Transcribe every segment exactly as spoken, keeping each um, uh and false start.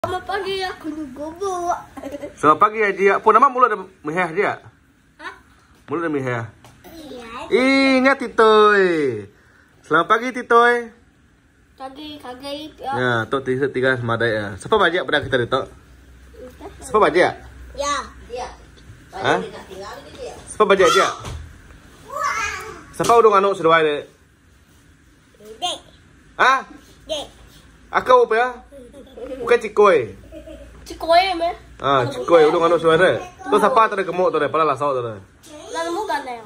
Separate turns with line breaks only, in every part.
Selamat pagi aku nunggu.
Selamat pagi ya Jia. Pun nama mula ada mihah dia.
Hah?
Mula ada mihah.
Iya.
Ingat Titoy. Selamat pagi Titoy.
Pagi kagak ya.
Ya, tok tiga tiga semadai ya. Siapa bajak pada kita itu? Siapa bajak?
Ya.
Dia.
Hah?
Dia tinggal di dia.
Siapa bajak dia? Siapa udung anu sedawai deh?
Dek.
Hah?
Dek.
Aku apa ya? Bukan Cikoy.
Cikoy me.
Ah, Cikoy udung anu sedawai deh. Tu siapa tadi gemuk tu deh? Pada lasau tu deh.
Lalu mau gandeng.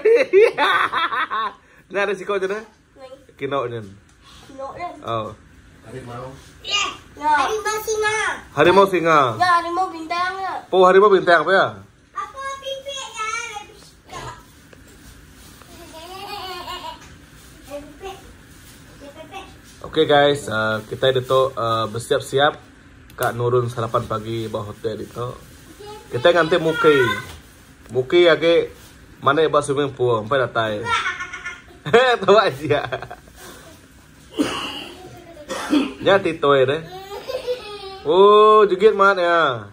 Ini ada Cikoy tu deh.
Nih.
Kinau ni.
No deh.
Oh.
Ya. Harimau singa.
Harimau singa.
Ya harimau bintangnya.
Po harimau bintang apa ya?
Apa pipinya?
Oke okay guys, uh, kita itu uh, bersiap-siap kak nurun sarapan pagi bawah hotel itu. Kita nganti muki, muki age mana iba swimming pool, sampai datai. Tahu aja. Ya Titoy deh. Oh, jugit mat ya.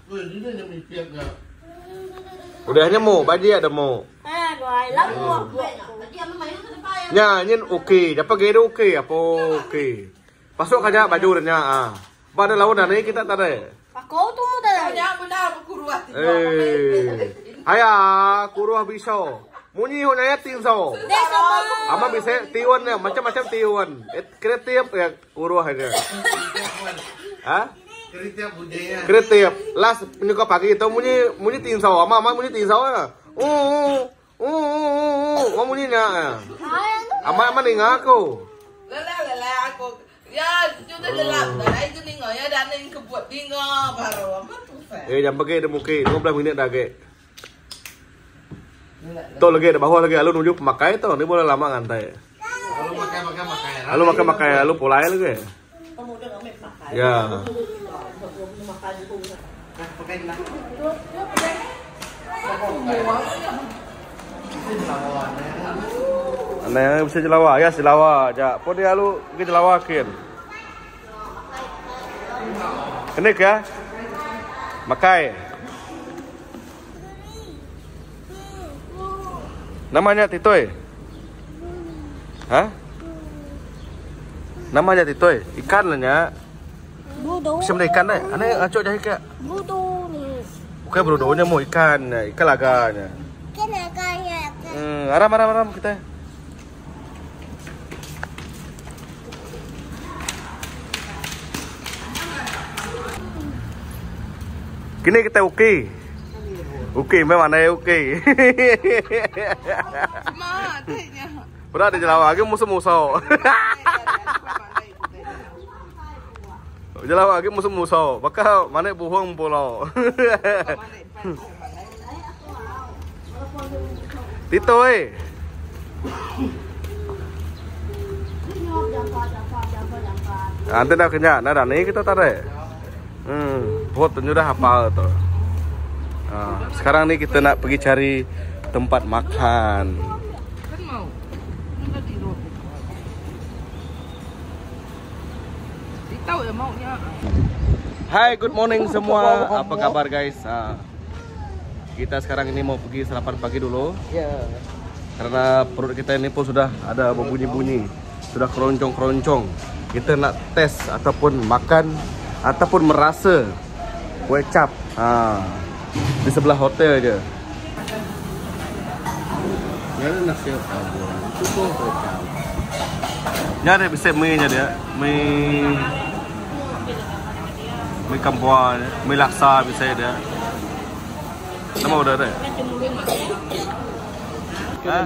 Udahnya mau, baju ada mau.
Ah, dua lắm mua.
Dia main ke depan.
Nya, nyin oke, dapat gede oke, apa oke. Pasok aja baju nya ah. Pada lawan ini kita tadi.
Aku tuh mau dah.
Dia benar kuruat.
Eh. Aya, kuruah bisa. Munyi honanya tinso.
Dek sama.
Ama bisa tiwan ya, macam-macam tiwan. Kreatif ya kuruah aja. Hah?
Kreatif budaya.
Kreatif. Las penyuka pagi itu munyi munyi tinso, ama ama munyi tinso ya. Oh. Oh, oh, oh, oh, munyi nya. Ama ama ning aku.
Lala lala aku. Ya, sudah lelap. Dah itu nih ya dan ning kebut dingo baru apa tuh.
Eh, jam pagi ada muki, lima belas menit dah ke. Tuh lagi ada bawah lagi, lalu nuju pemakai tuh, ini boleh lama ngantai.
Lalu makan makan makan.
Lalu makan makan, lalu pulai lagi.
Kamu udah ngambil makan.
Ya.
Makan itu.
Pakai lah.
Aneh bisa jelawa, ya jelawa aja. Pun dia lu kita jelawakin. Kenik ya. Makai. Namanya Titoy. Hah? Namanya Titoy. Ikan lah nya.
Budo.
Bisa beli ikan deh. Aneh ngaco jahe kak.
Budo nih.
Bukan brodonya mau ikan, ikan laganya.
Kenakanya.
Hmm, aram aram aram kita. Kini kita oke. Oke, memang ada oke.
Cuma tehnya.
Berat di Jawa, lagi musuh-musuh. Jawa lagi musuh-musuh. Bakal mana buhung pulau. Titoy. Nanti dah kenyang, nah dan ini kita tarik. Hmm, buat sudah hafal tuh. Nah, sekarang nih kita nak pergi cari tempat makan.
Kan mau. Enggak di rumah. Tahu ya maunya.
Hai, good morning semua. Apa kabar guys? Nah, kita sekarang ini mau pergi sarapan pagi dulu.
Ya.
Karena perut kita ini pun sudah ada berbunyi-bunyi, sudah keroncong-keroncong. Kita nak tes ataupun makan ataupun merasa kue cap. Ah, di sebelah hotel aja.
Ya nasi kabur. Cukup kacau.
Ini ada bisa mie nya dia, mie mie kampua, mie laksa bisa dia. Nama udah ada. Hah?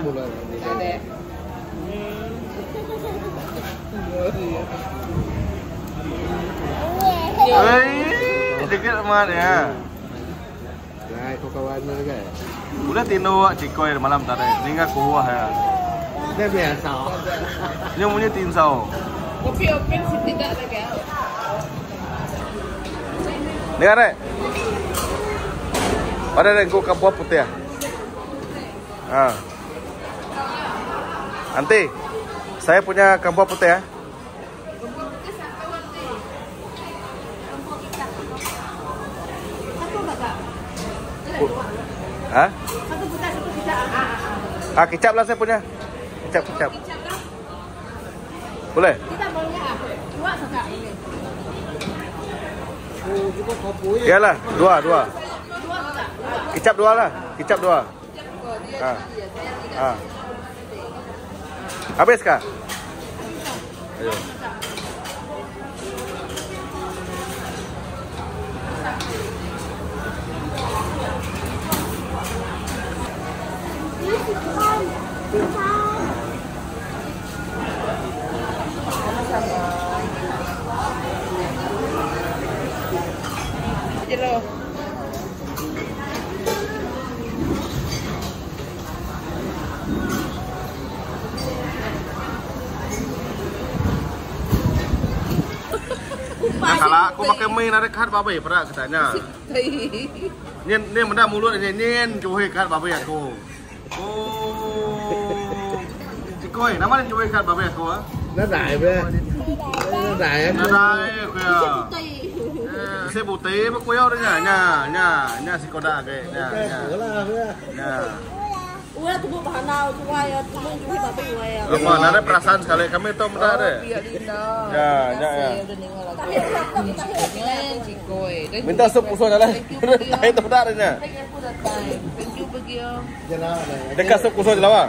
Hei, sedikit amat ya.
Nah, kau kawan juga.
Udah tino Cikoy malam tadi, tinggal kuah ya.
Dia biasa.
Ini punya tinsau.
Kopi open sih tidak lagi.
Ni ada. Ada yang kau kampua putih ya. Ah. Nanti saya punya kampua putih ya.
Satu kakak.
Hah?
Satu buta, satu tidak.
Ah, kicap lah saya punya. Kicap, kicap. Boleh?
Kita boleh ah. Dua kakak.
Oh, juga kopi.
Iyalah, dua, dua.
Dua kakak.
Kicap dua lah. Kicap dua. Ah. Ah. Habis kah? Ayo.
Hello.
Nah, kalau aku pakai mie narik kat babai pernah katanya. Nyen nyen mendak mulut nyen nyen cuy kat babai aku. Oh. Cikoi, nama nyen cuy kat babai aku ah.
Nó đại về. Nó đại á.
Nah, dai kuya. Saya putih, apa kuya orangnya? Nya, nya, nya si koda ke, nya, nya. Nya.
Udah tubuh bahanau semua ya, tubuh juga tapi ya.
Lupa, ada perasaan sekali kami itu mudah deh.
Biar Linda.
Ya, ya, ya. Minta sup usul lah. Tahu itu mudah deh.
Thank you bagi om.
Dekat sup usul lawa.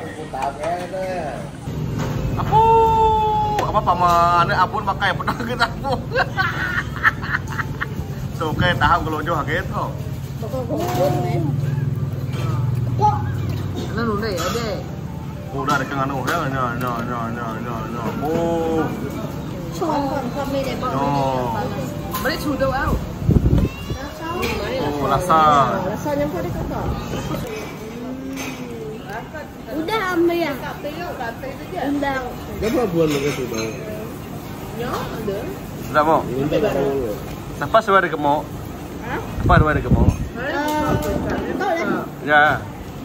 Aku apa paman abun pakai pernah kita aku. So kayak tahap kalau jauh kaget oh.
Nó luôn đây ở đây.
Udah ada kan anu ya, nya, nya, nya, nya, nya, nya. Oh. No.
Balik chủ đâu áo.
Oh, rasa.
Rasanya kok di kakak. Udah ambil ya. Undang.
Berapa bulan lo itu bang?
Nhớ được.
Tidak mau.
Minta dulu.
Apa suara dia mau? Apa suara dia mau? Ya.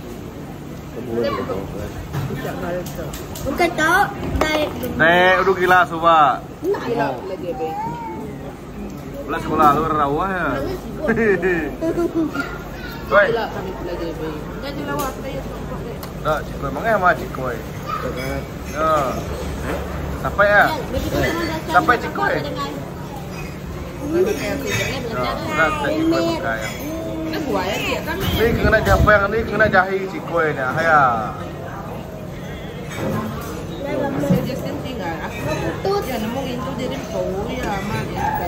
Bukan tau. Dari.
Nek, udah gila coba.
Gila là dia về.
Belas sekolah lu rawah ya. Koi.
Gila kami là dia về. Jadi lawak saya.
Dah, cikoi mangai sama cikoi. Ya. Sampai ya. Sampai cikoi. Nah, cikoi pakai.
Nó quậy dia kan.
Ini kena japeng, ini kena jahi cikoi nya. Haya.
Saya just thinking ah. Tut. Ya nemu itu jadi bau ya mah dia kan.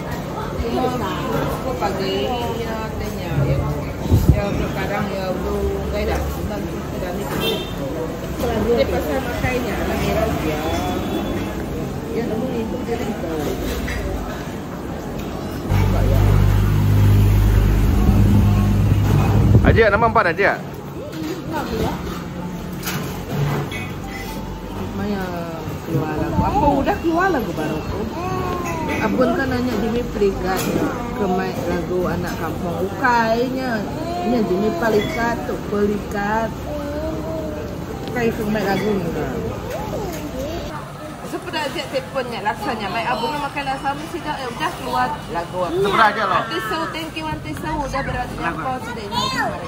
Kok pagi ya tanya ya. Ya sekarang ya udah enggak ada. Dan dan itu. Jadi pasal makainya anak merah dia. Ya nemu itu jadi bau.
Aja nama empat aja.
Maya keluar lagu. Apa udah keluar lagu baru tuh? Abun kan nanya Jimmy Pelikat ke mic lagu anak kampung ukainya. Ini Jimmy Pelikat tuh Pelikat. Kayak ke mic lagu ni. Seperti aja teleponnya rasanya. Mic abun makan rasa mesti dah udah keluar lagu.
Seberapa aja loh?
Nanti so thank you nanti so udah berarti apa sudah ini.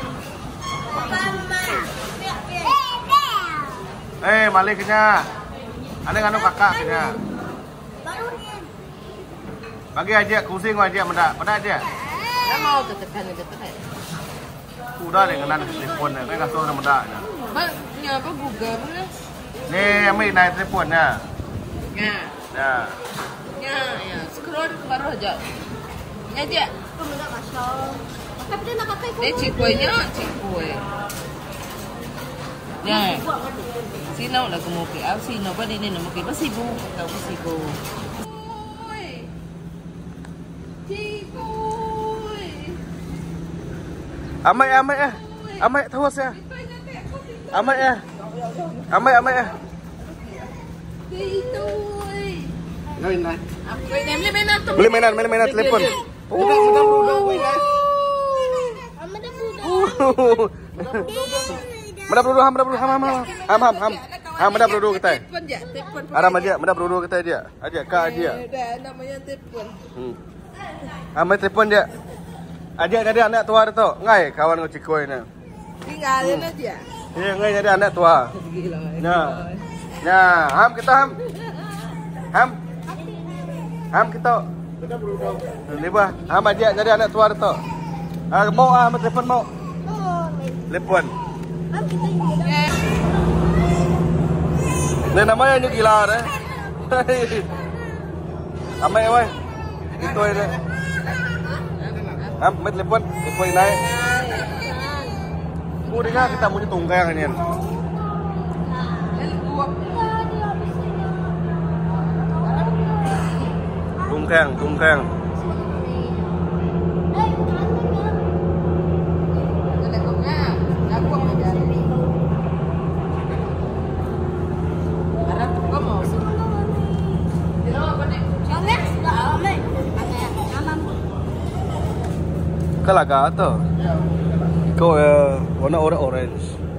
Eh, maliknya. Ada nganu kakak kena. Bagi aja kusing aja mendak, mendak aja.
Dah mau deketan deketan.
Udah deh kena telepon nya, kan kasih orang mendak nya.
Banyak apa Google mana?
Nih, ambil naik teleponnya.
Ya.
Ya.
Ya, ya. Scroll baru aja. Ya aja.
Kamu enggak masuk. Tapi dia nak pakai
Dia cikuenya, cikue. Ya. Sino lah kumuki. Aw sino ba din ni kumuki? Basibo, kau basibo. Cikuy.
Amai amai ah. Amai tahu saya. Amai ah. Amai amai ah.
Cikuy.
Ngay này.
Aku ini beli mainan tu.
Beli mainan, beli mainan telepon.
Udah, udah, udah, udah.
Ama dah budak.
Medap dulu, ham, medap dulu, ham, ham, ham, ham, ham, ham, ham, medap dulu kita.
Telepon je, telepon.
Aram aja, medap dulu kita aja, aja, kak aja.
Dah namanya telepon.
Hmm. Ambil telepon dia. Ajak jadi anak tua tu. Ngai kawan kau cikoi ni.
Tinggalin aja.
Iya, ngai jadi anak tua.
Gila.
Nah. Nah, ham kita ham. Ham. Ham kita. Ni bah, ham ajak jadi anak tua tu. Ah, mau ah, ambil telepon mau. Telepon. Ni namanya ni gila deh. Amai woi. Itu ini. Am, ambil telepon, telepon naik. Udah kita mau tunggang ini. Tunggang, tunggang. Kalaga tu. Kau warna orange.